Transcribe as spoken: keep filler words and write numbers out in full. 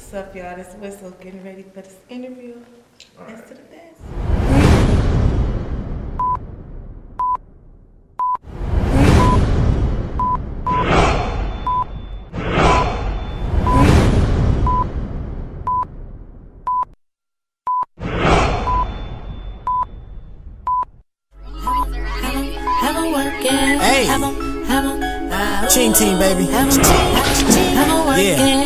What's up, y'all? This is Wissol getting ready for this interview. Best to the best. Hey, Ching Team, baby. Yeah.